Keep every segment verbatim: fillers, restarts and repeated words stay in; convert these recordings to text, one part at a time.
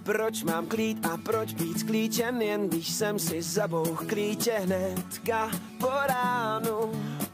proč mám klít a proč být sklíčen, jen když jsem si zabouch klíče hnedka po ránu.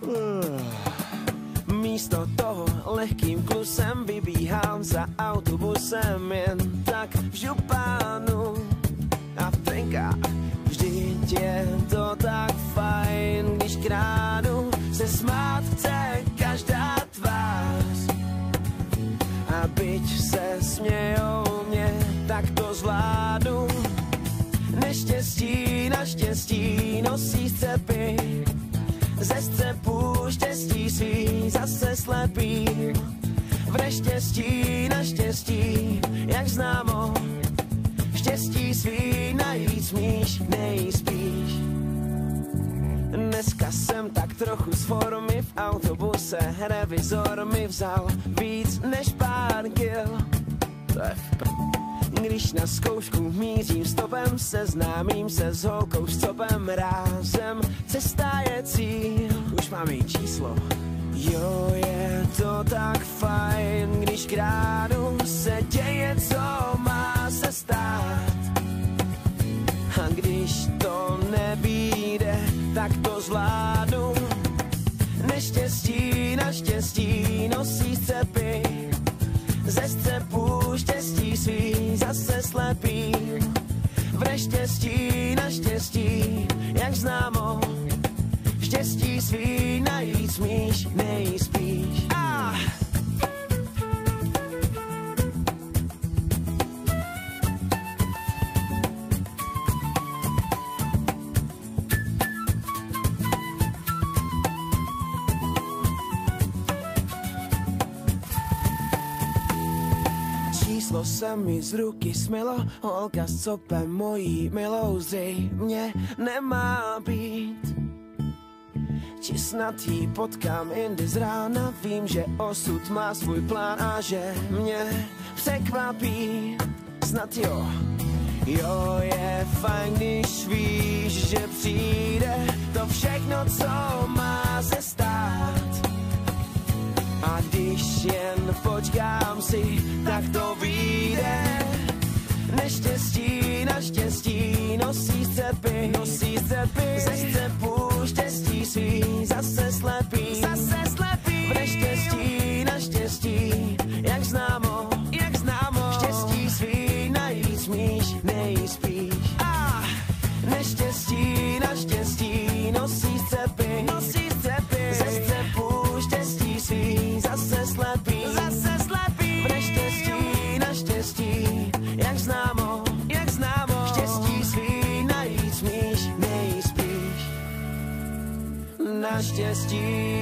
Místo toho lehkým klusem vybíhám za autobusem jen tak v župánu. A v trenkách vždyť je to tak fajn, když kránu se smát chce každá tvář. A byť se smějou mě, tak to zvládnu. Neštěstí naštěstí nosí střepy, ze střepů štěstí svý zase slepý. V neštěstí naštěstí, jak známo, štěstí svý najít smíš, nejspíš. Dneska jsem tak trochu z formy, v autobuse revizor mi vzal víc než pár kil. To je Když na zkoušku mířím stopem, seznámím se s holkou s copem, rázem cesta je cíl. Už mám její číslo. Jo, je to tak fajn, když kránu se děje, co má se stát. A když to nevíde, tak to zvládnu. Neštěstí naštěstí nosí střepy, ze střepů štěstí svý zase slepý. V neštěstí naštěstí, jak známo, štěstí svý najít smíš, nejspíš. Ah! Číslo se mi z ruky smilo, holka s copem mojí milou zřejmě nemá být. Či snad jí potkám jindy z rána, vím, že osud má svůj plán a že mě překvapí. Snad jo, jo, je fajn, když víš, že přijde to všechno, co má se stát. A když jen počkám si, tak to vyjde. Neštěstí naštěstí nosí střepy, nosí střepy, ze střepů štěstí svý zase slepý, zase slepý. V neštěstí naštěstí, jak známo, jak známo, štěstí svý najít smíš, nejspíš. Ah! Neštěstí naštěstí nosí střepy, nosí střepy, ze střepů štěstí svý zase slepý, zase slepý. V neštěstí naštěstí, jak známo, jak známo, štěstí svý najít smíš, nejspíš. Naštěstí.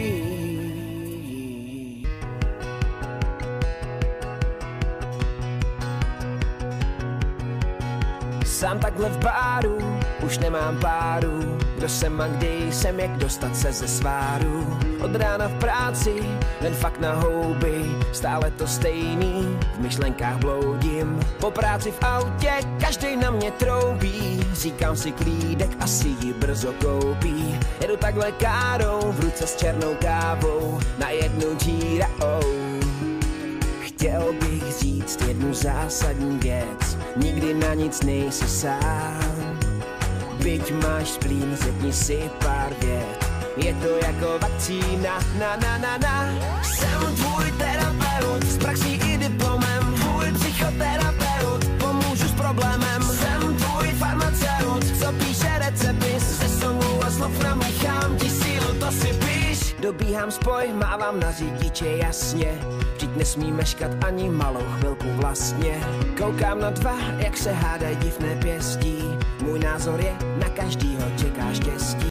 Sám takhle v báru, už nemám páru. Kdo jsem a kdy jsem, jak dostat se ze sváru. Od rána v práci, jen fakt na houby. Stále to stejný, v myšlenkách bloudím. Po práci v autě, každej na mě troubí. Říkám si klídek, asi ji brzo koupí. Jedu takhle károu, v ruce s černou kávou. Na jednu džírou. Chtěl bych říct jednu zásadní věc, nikdy na nic nejsi sám. Byť máš splín, řekni si pár vět, je to jako vakcína, na na na na. Jsem tvůj terapeut, s praxí i diplomem, tvůj psychoterapeut, pomůžu s problémem. Jsem tvůj farmaceut, co píše recepty, ze songů a slov namíchám ti sílu, to si píš. Dobíhám spoj, mávám na řidiče jasně, vždyť nesmí meškat ani malou chvilku vlastně. Koukám na dva, jak se hádají divné pěstí, můj názor je, na každýho čeká štěstí.